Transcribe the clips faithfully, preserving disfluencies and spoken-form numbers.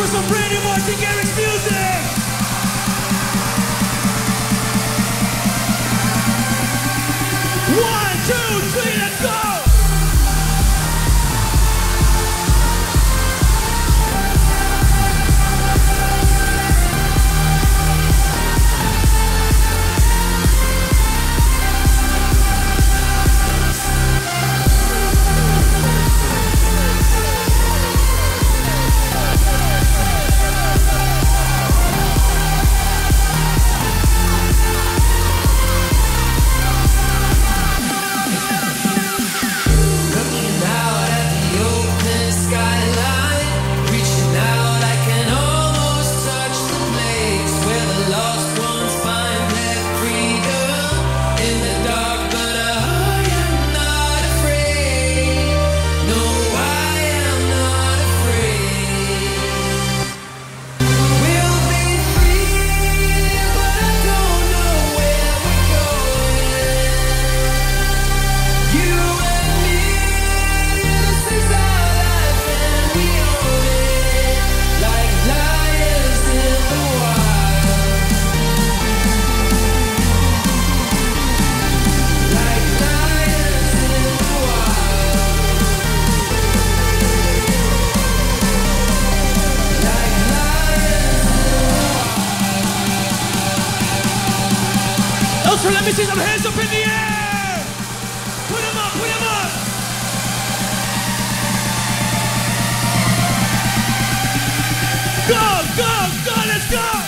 for some brand new Martin Garrix music! One, two, three, let's go! So let me see some hands up in the air! Put them up, put them up! Go, go, go, let's go!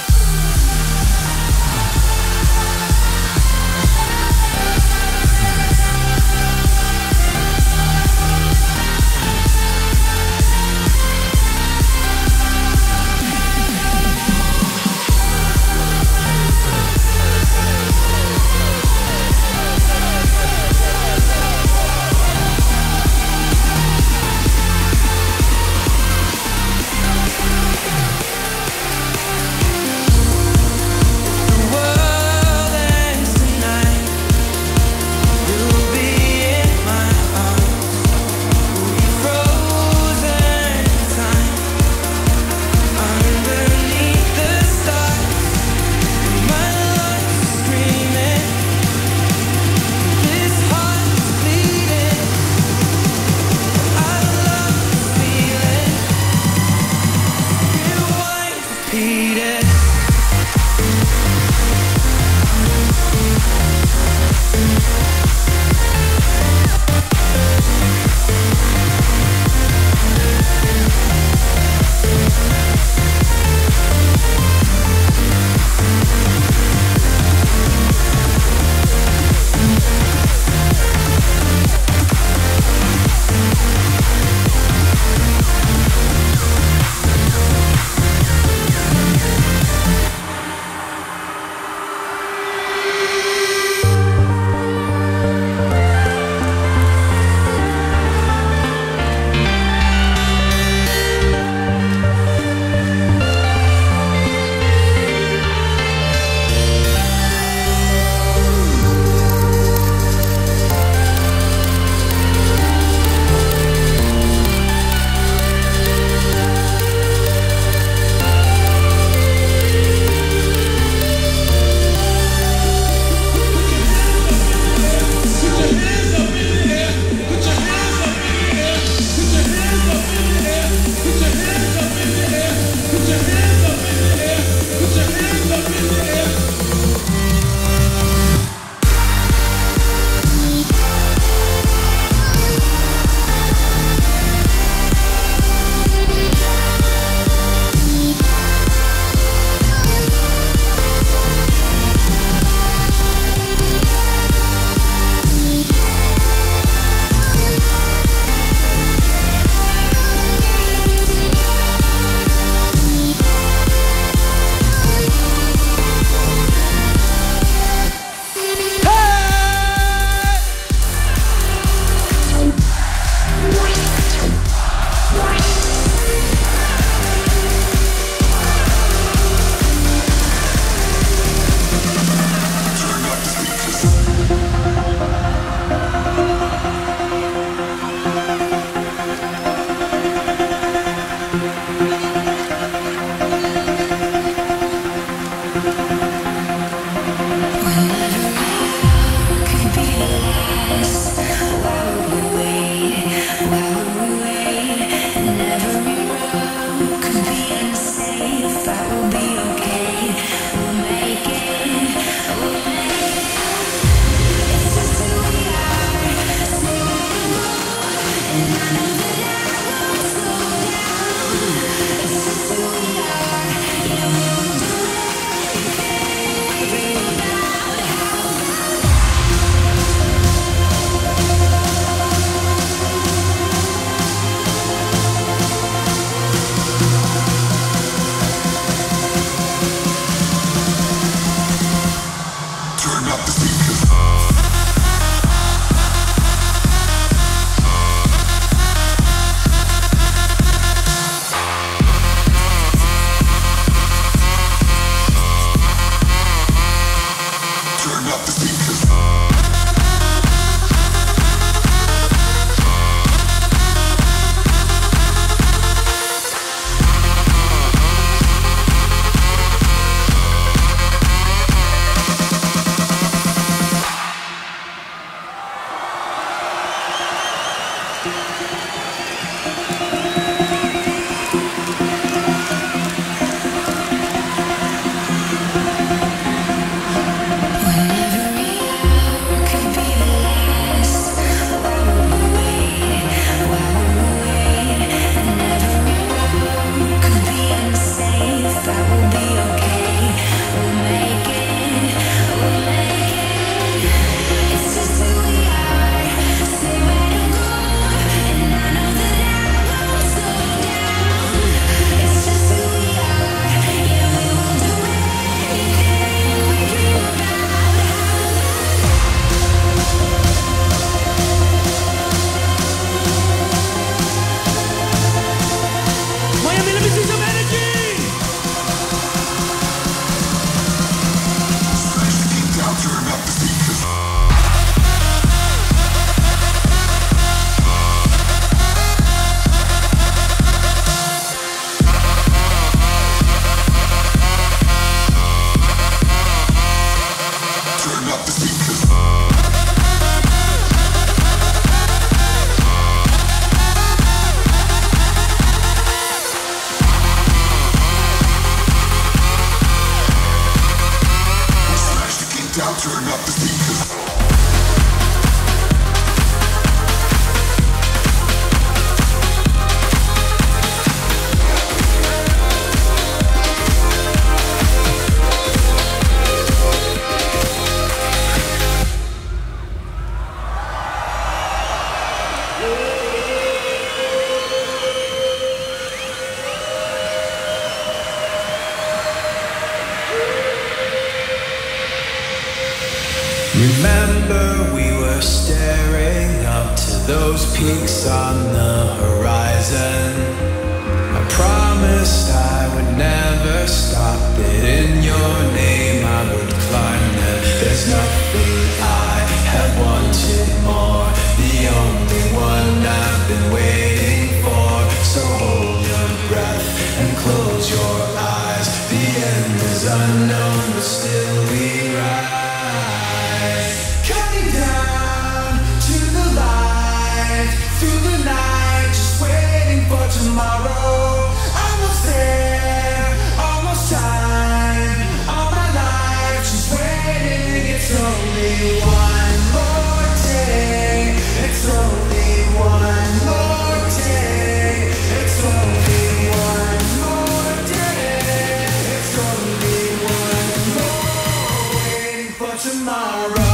remember we were staring up to those peaks on the horizon. I promised I would never stop, that in your name I would climb them. There's nothing I have wanted more, the only one I've been waiting for. So hold your breath and close your eyes. The end is unknown, but still we rise. Counting down to the light, through the night, just waiting for tomorrow. Almost there, almost time. All my life, just waiting. It's only one more day. It's only one more day. It's only one more day. It's only one more, waiting for tomorrow.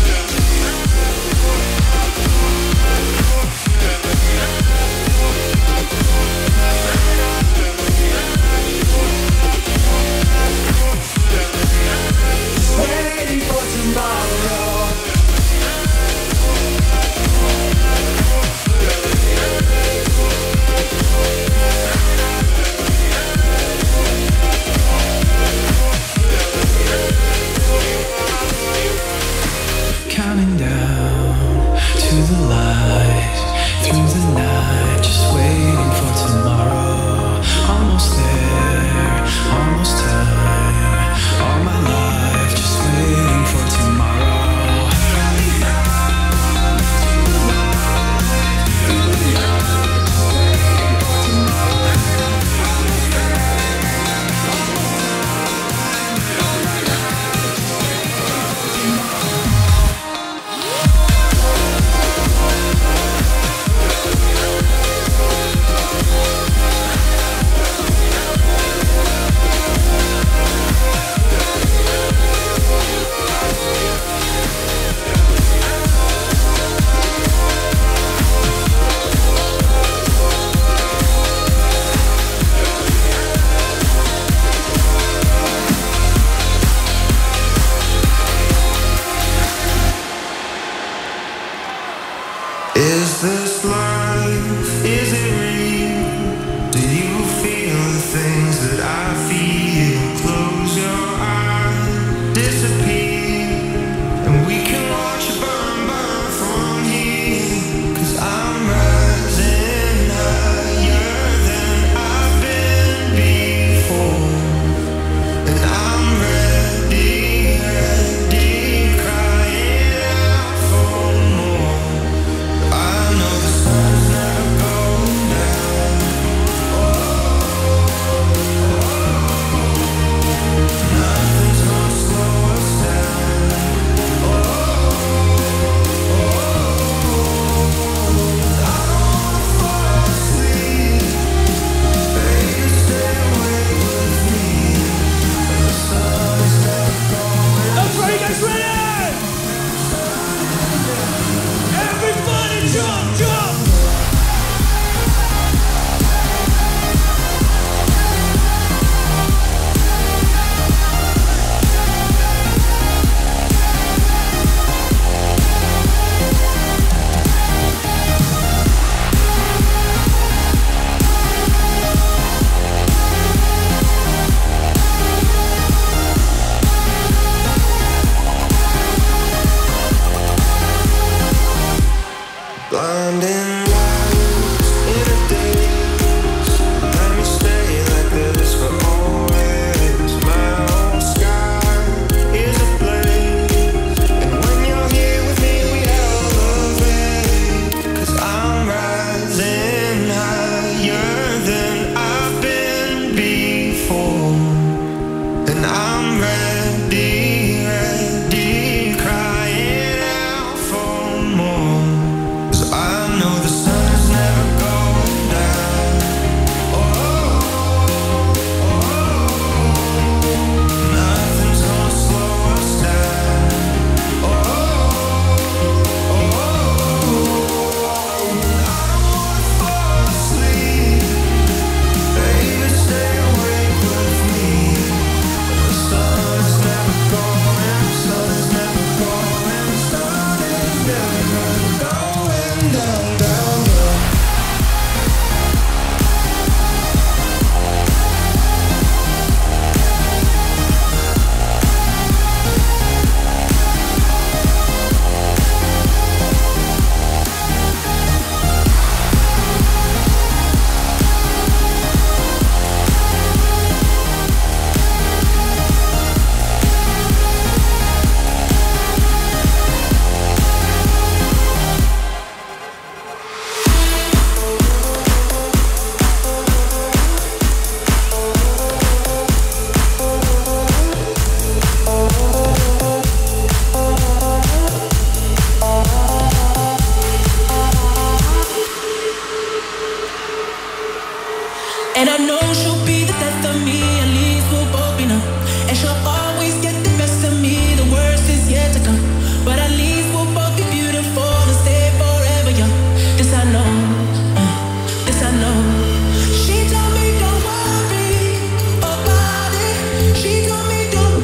Waiting for tomorrow. Counting down to the light, through the night, just waiting for tomorrow. Almost there, almost time. All my life, just waiting for tomorrow. Is this life? Is it real? Do you feel the things that I feel? Close your eyes, disappear, and we can watch it burn, burn from here. 'Cause I'm rising higher than I've been before, and I'm ready, ready, crying out for more. I know the sun's never going down. Nothing's gonna slow us down. I don't wanna fall asleep. Baby, stay awake with me. The sun's never going down. That's right, you guys ready? Everybody jump, jump! Blinding lights in a daze. Let me stay like this for always. My whole sky is ablaze, and when you're here with me, we elevate. 'Cause I'm rising higher than I've been before, and I'm ready, ready, crying out for more. 'Cause I know And I know she'll be the death of me, at least we'll both be numb. And she'll always get the best of me, the worst is yet to come. But at least we'll both be beautiful and stay forever young. This I know, uh, this I know. She told me don't worry about it. She told me don't.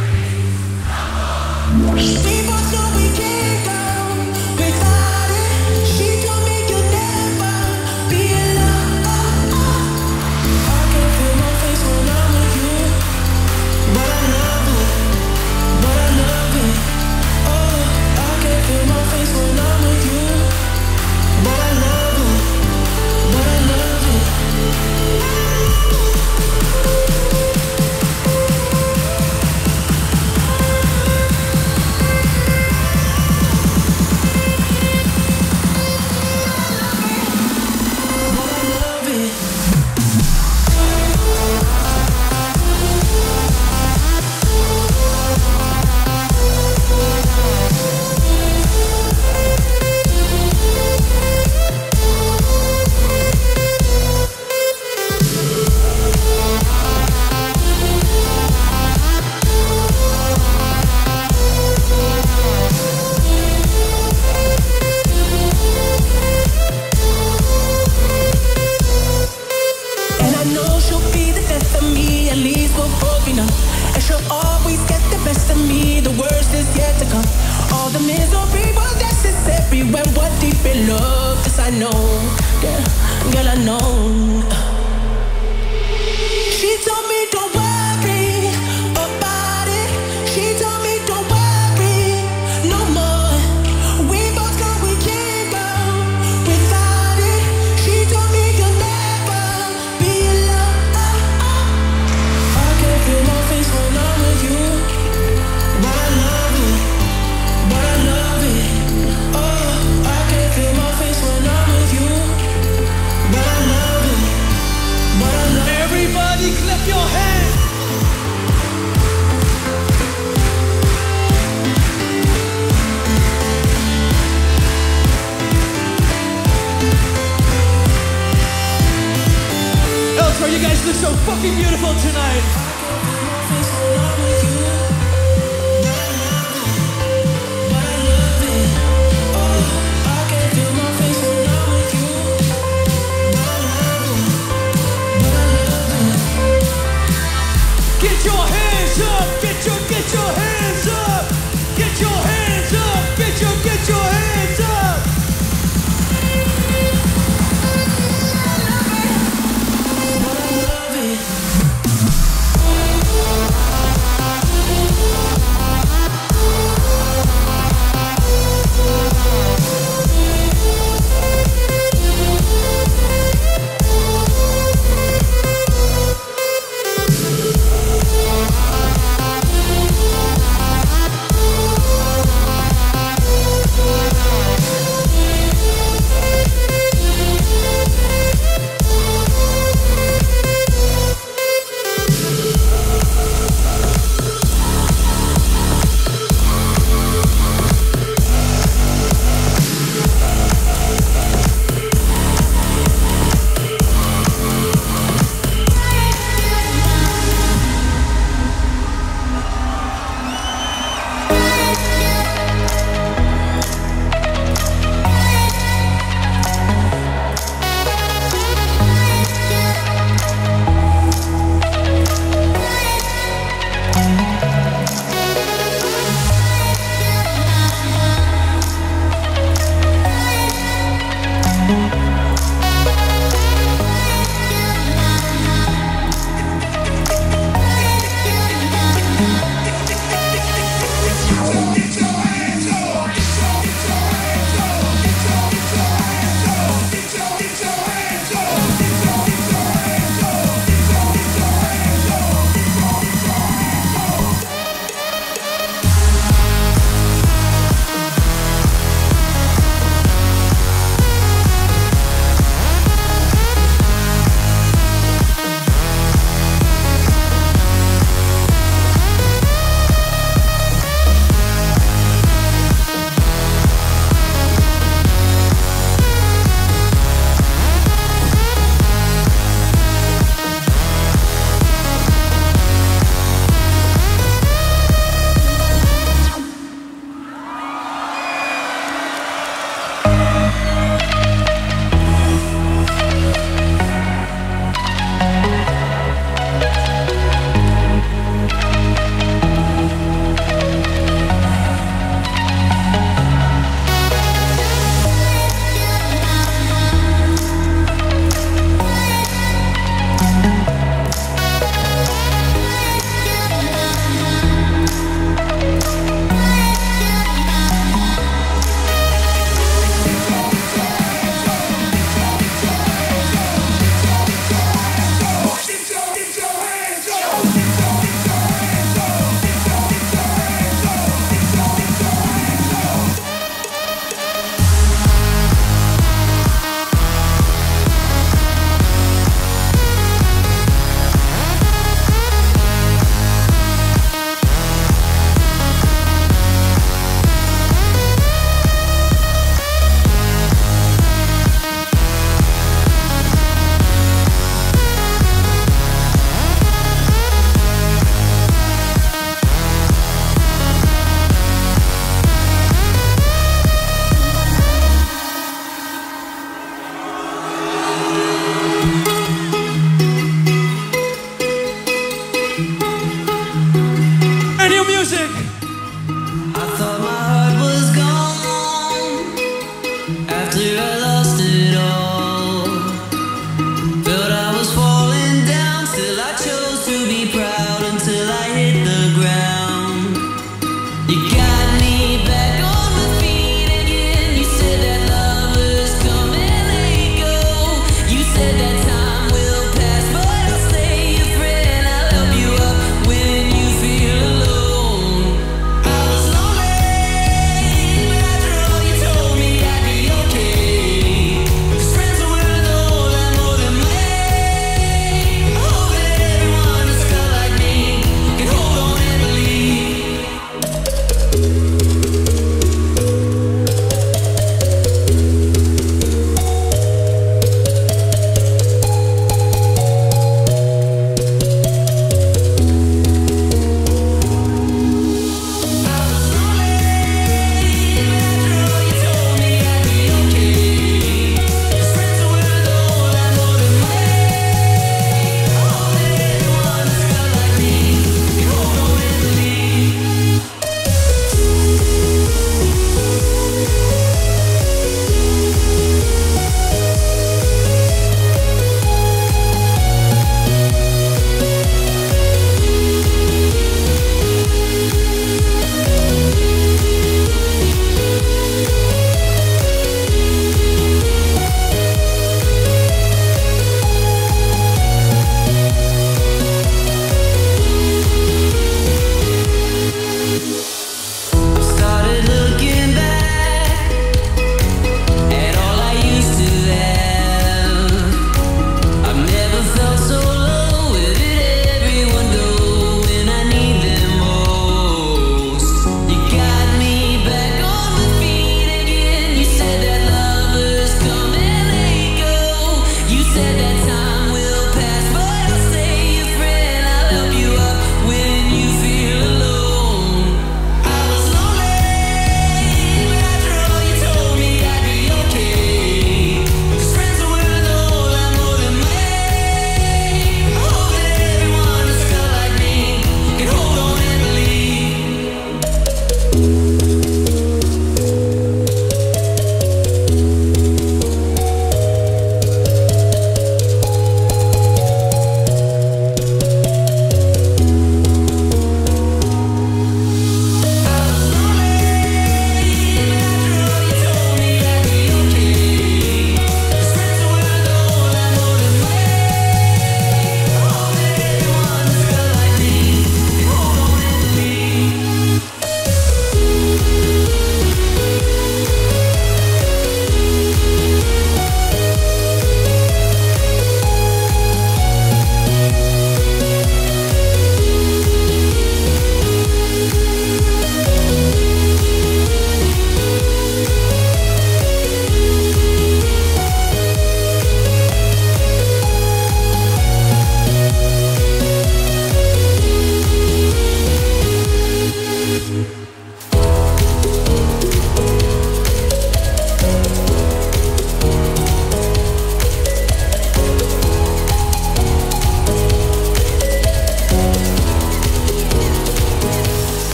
We both know we can't go without it. She told me you'll never be alone. I can feel my face when I'm with you, but I love it, but I love it. Oh, I can feel my face when I'm with you, but I love it, but I love it. And I know she'll be the death of me, at least we'll both be numb. And she'll always get the best of me, the worst is yet to come. All the misery was necessary when we're deep in love. This I know, girl, girl I know. She told me don't worry about it. She told me don't worry no more. We both know we can't go without it. She told me you'll never be alone. I can feel my face when I'm with you, but I love it, but I love it. Oh, I can feel my face when I'm with you, but I love it, but I love it. Everybody clap your hands. Eltro, you guys look so fucking beautiful tonight. Get your hands up, get your, get your hands up. Get your hands up, get your, get your hands up.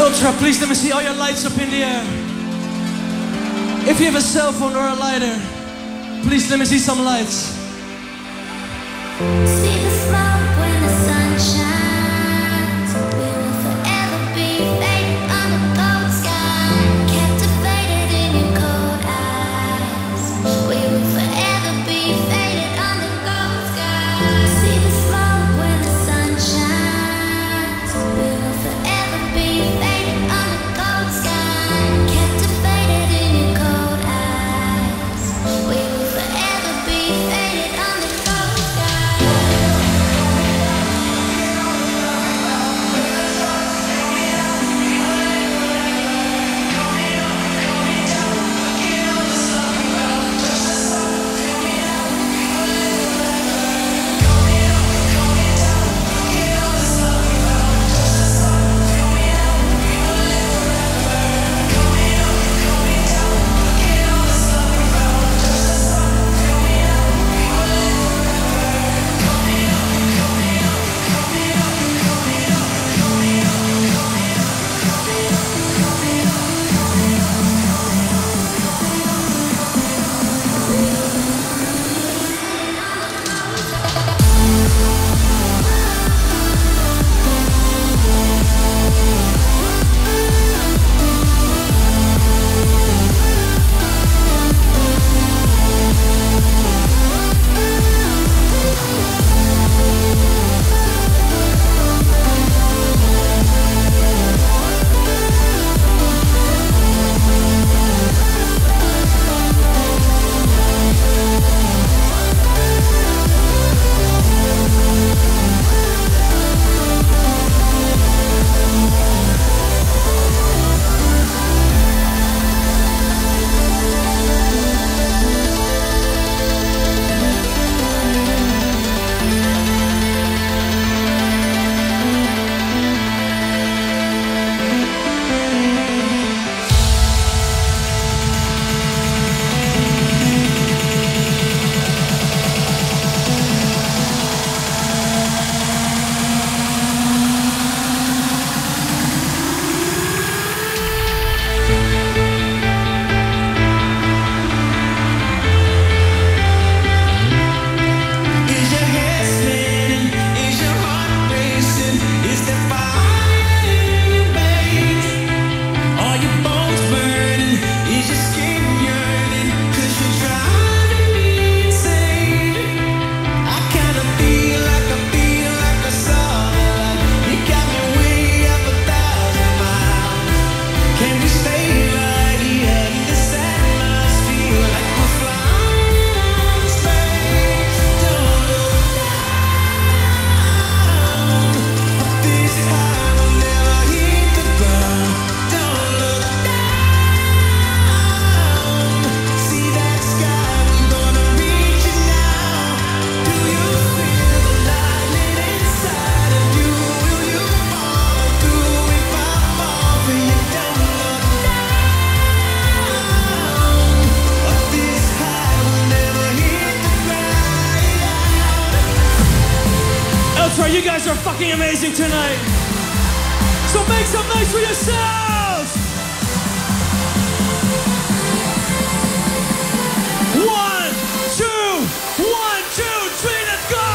Ultra, please let me see all your lights up in the air. If you have a cell phone or a lighter, please let me see some lights. See the smoke when the sun shines. We will forever be faded on the cold sky, captivated in your cold eyes. We will forever be faded on the cold sky. See the smoke when the sun shines. We will forever be faded on the cold sky, captivated in your cold eyes. We will forever be faded on the cold sky. You guys are fucking amazing tonight. So make some noise for yourselves. One, two, one, two, three, let's go.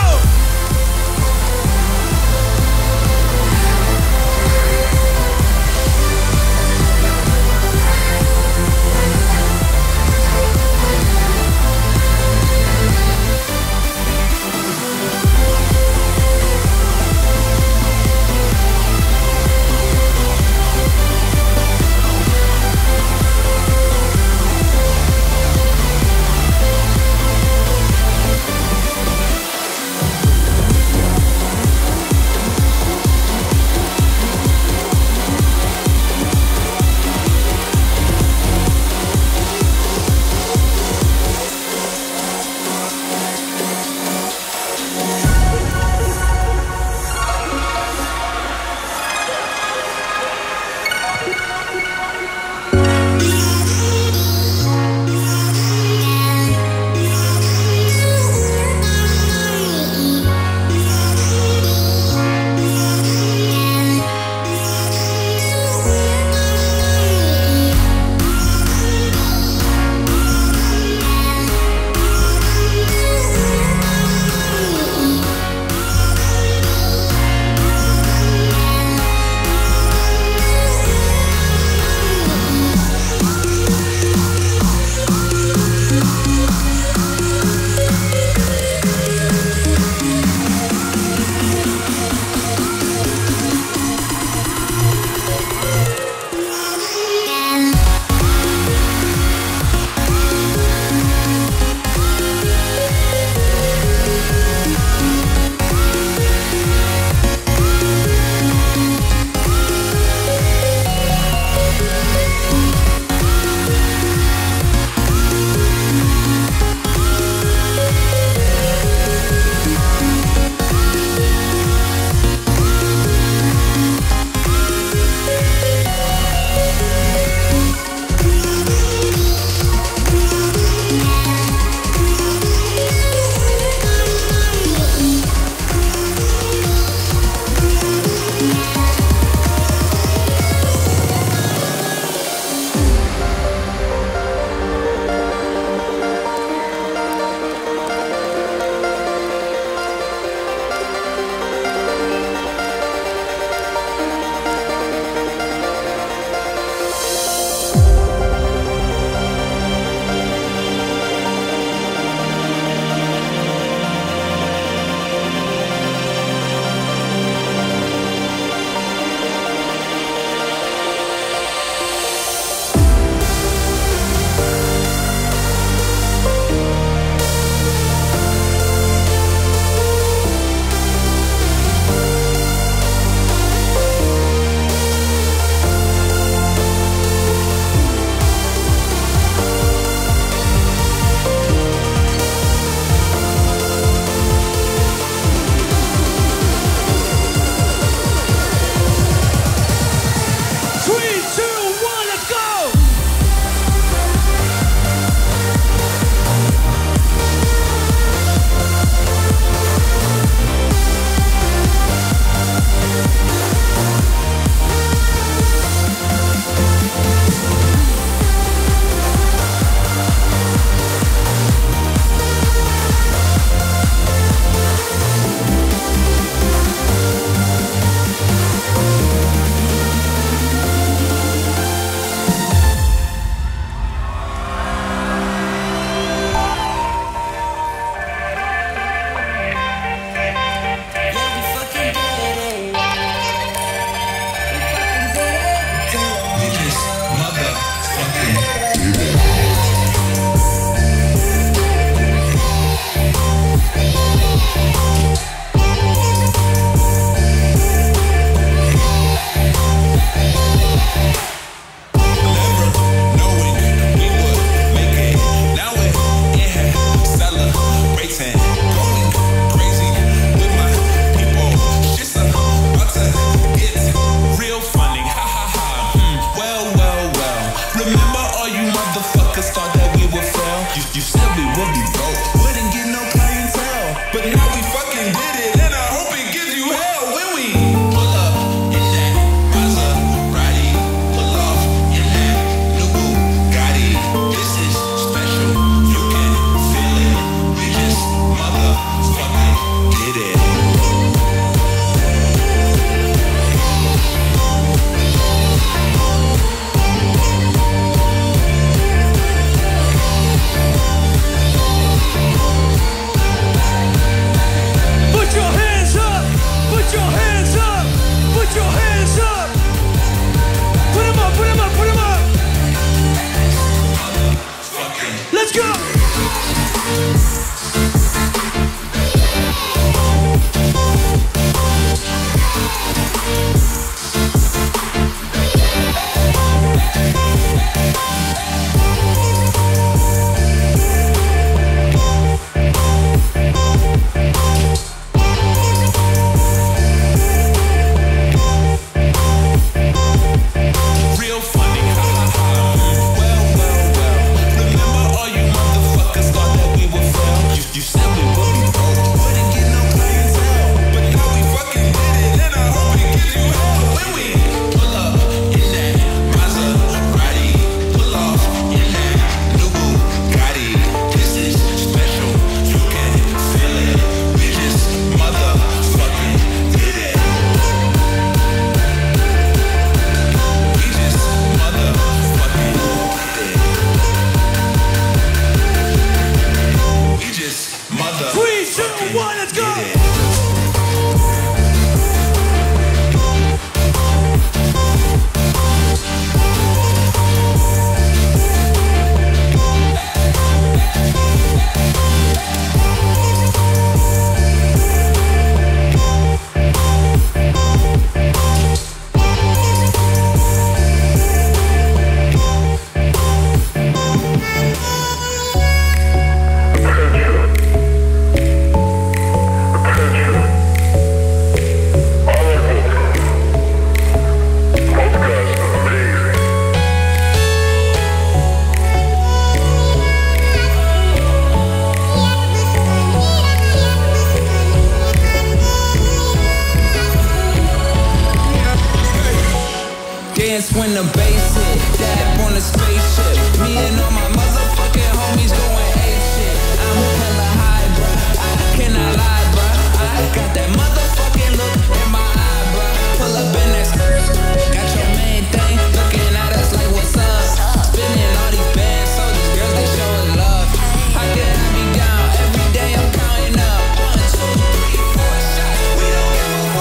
dance when the bass hit. Dab on a spaceship. Me and all my motherfucking homies going ape shit. I'm hella high, bruh. I cannot lie, bruh. I got that motherfucking look in my eye, bruh. Pull up in that skirt. Got your main thing looking at us like what's up. Spinning all these bands, so these girls they showing love. How can I be down? Every day I'm counting up. One, two, three, four shots. We don't give a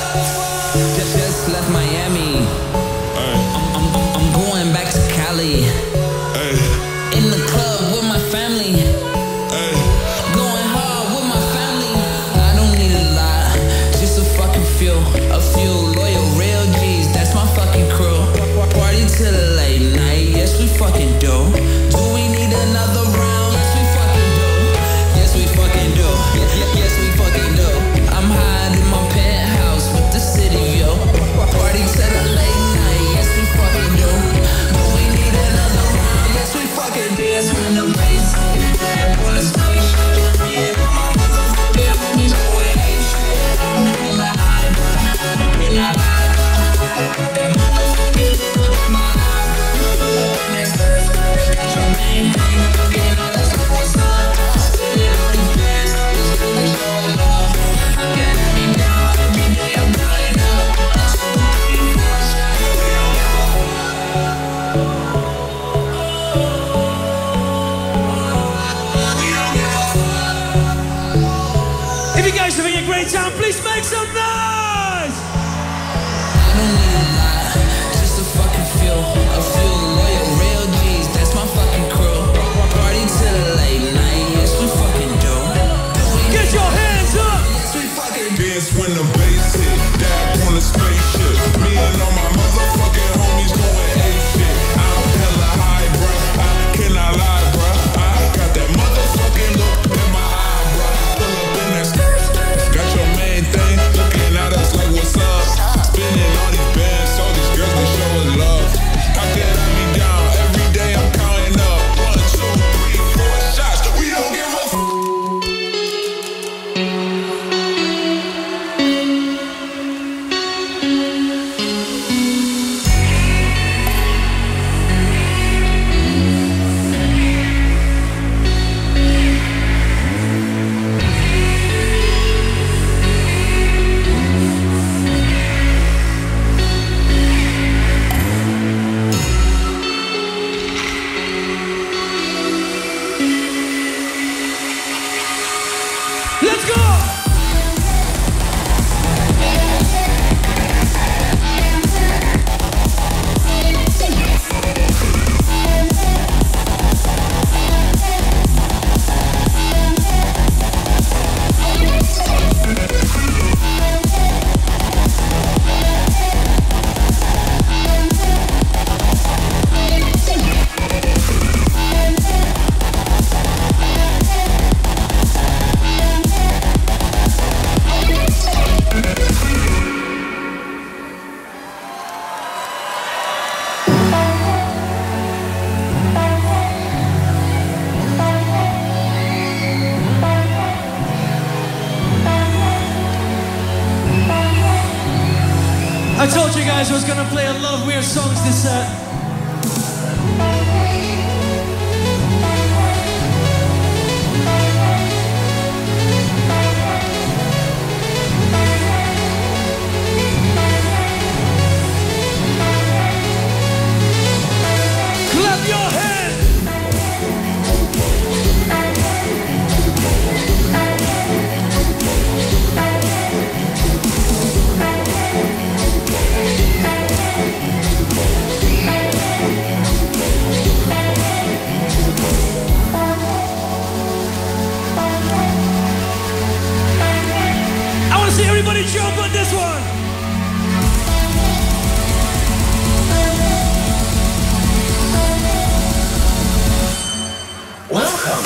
fuck. Just, just left Miami. Cali. Ay. In the club with my family. Ay. Going hard with my family. I don't need a lot, just a fucking few. A few loyal, real guys who's gonna play a lot of weird songs this set. Clap your hands! See everybody jump on this one. Welcome.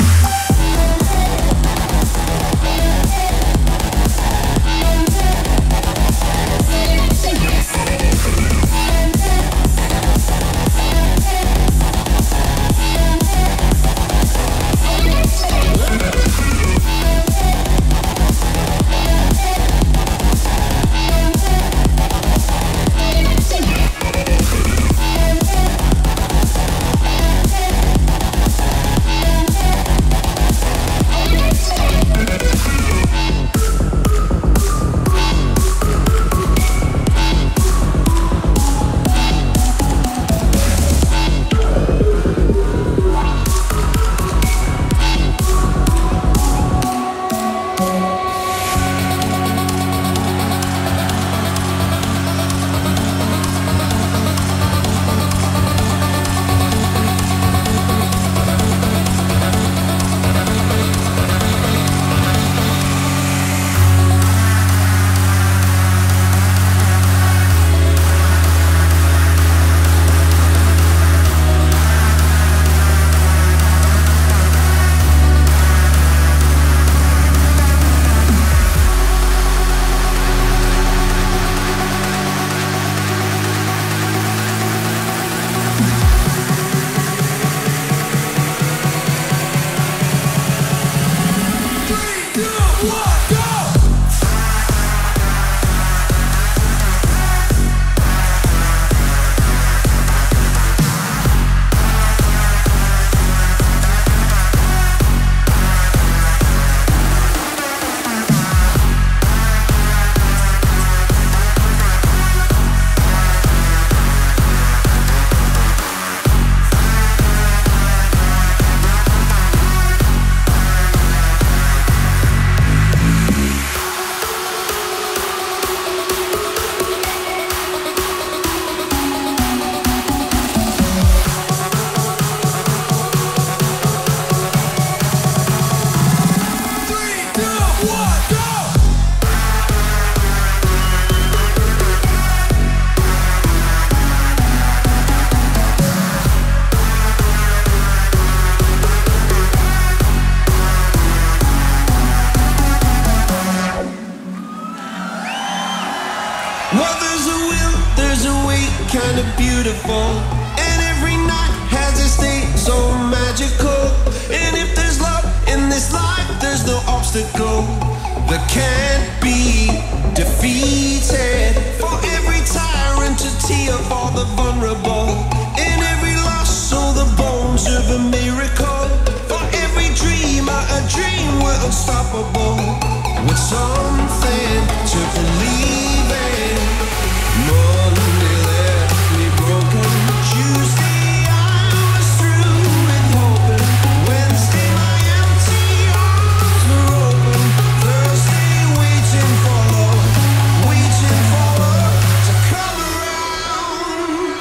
Well, there's a will, there's a way, kind of beautiful. And every night has a state so magical. And if there's love in this life, there's no obstacle that can't be defeated. For every tyrant, a tear for the vulnerable. In every loss, all the bones of a miracle. For every dreamer, a dream we're unstoppable. With something to believe in. Monday left me broken. Tuesday I was through with hoping. Wednesday my empty arms were open. Thursday waiting for love, waiting for love to come around.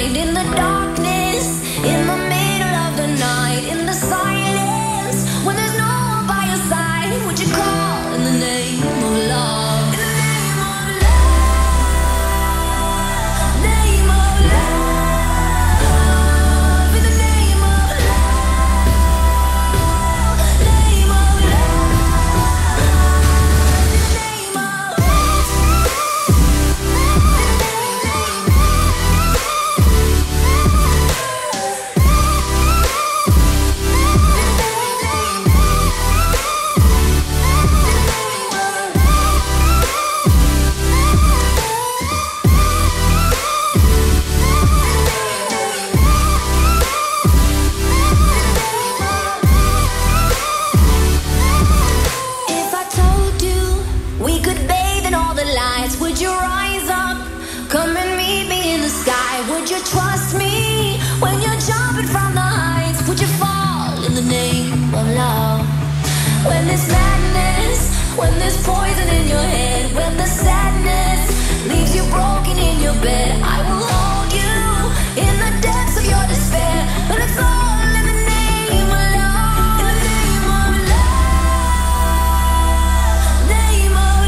find in the darkness, in the middle of the night, in the silence, when there's no one by your side? Would you call in the name of love? In the name of love, name of love, in the name of love, name of love, in the name of If I told you we could bathe in all the lights, would you rise up, come and meet me in the sky? Would you trust me when you're jumping from the heights? Would you fall in the name of love? When there's madness, when there's poison in your head, when the sadness leaves you broken in your bed, I will hold you in the depths of your despair. But it's all in the name of love. In the name of love, name of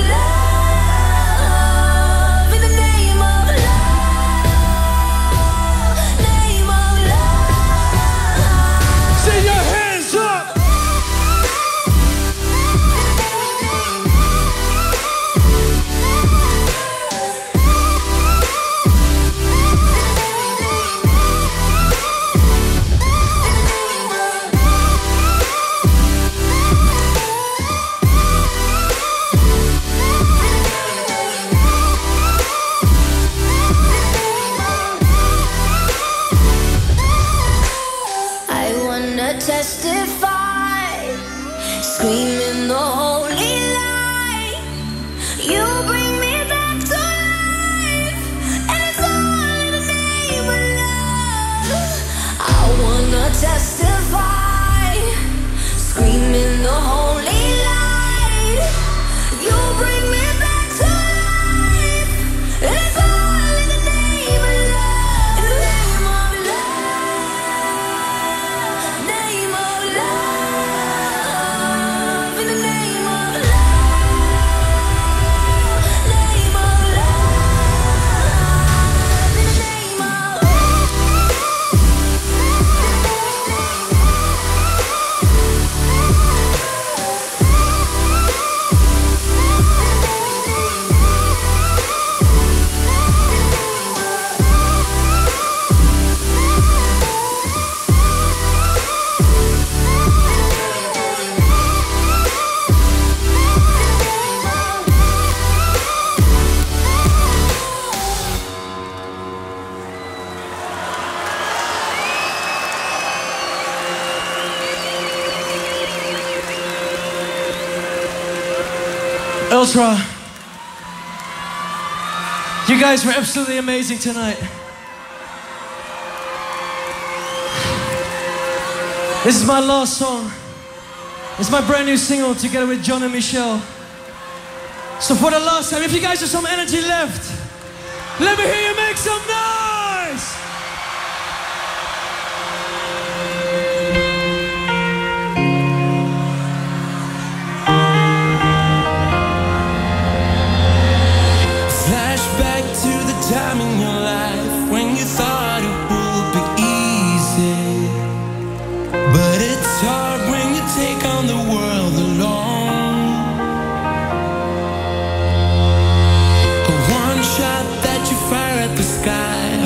love, in the name of love, name of love. See your hands up. I wanna testify, screaming the holy light. You bring me back to life, and it's all in the name of love. I wanna testify, screaming the holy light. You bring me back to life, and it's all in the name of love. In the name of love, name of love, in the name of love, name of love, in the name of Ultra, you guys were absolutely amazing tonight. This is my last song. It's my brand new single together with John and Michelle. So for the last time, if you guys have some energy left, let me hear you make some noise! Flashback to the time in your life when you thought it would be easy. But it's hard when you take on the world alone. A one shot that you fire at the sky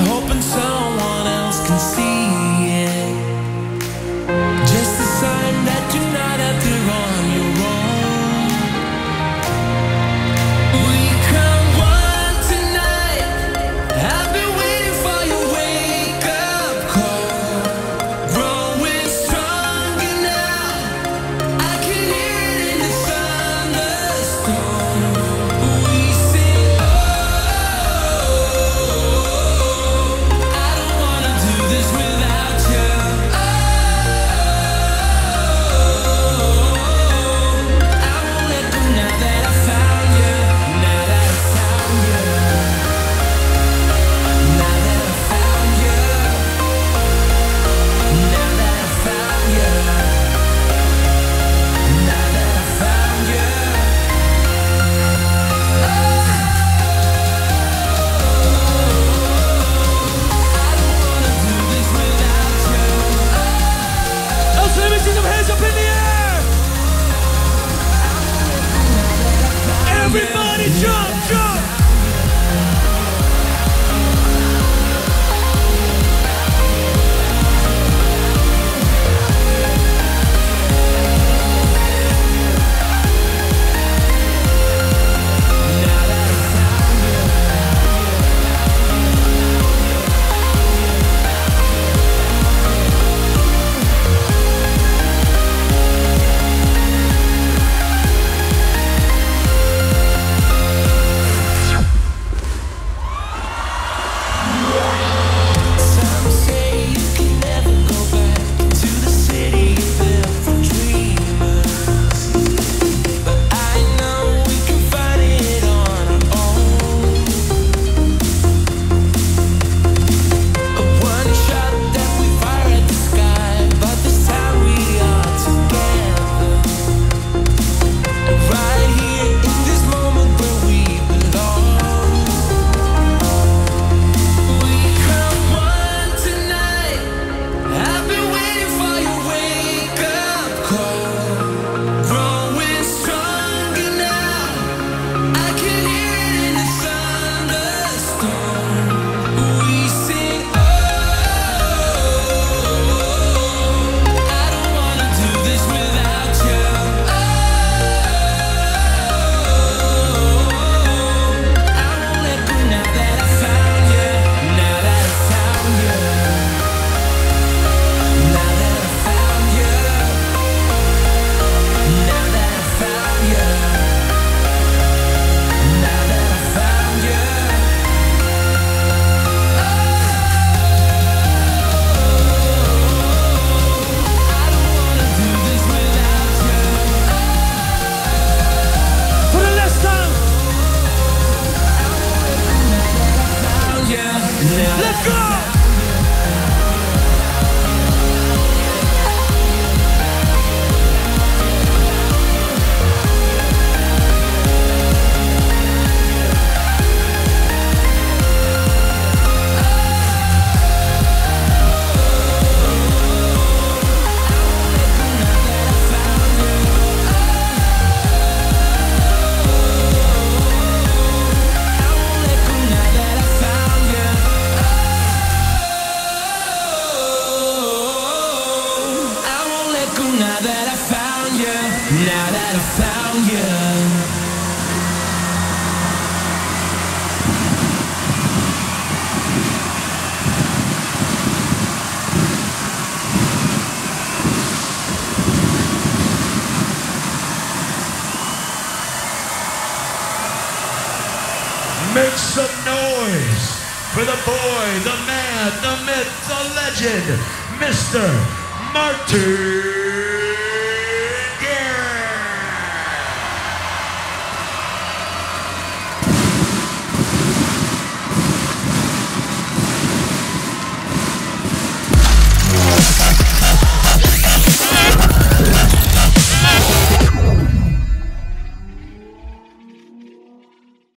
Now that I found you. Make some noise for the boy, the man, the myth, the legend, Mister Martin